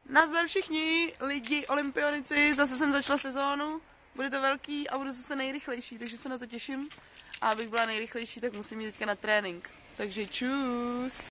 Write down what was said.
Nazdar všichni lidi, olympionici, zase jsem začala sezónu, bude to velký a budu zase nejrychlejší, takže se na to těším. A abych byla nejrychlejší, tak musím jít teďka na trénink. Takže čus!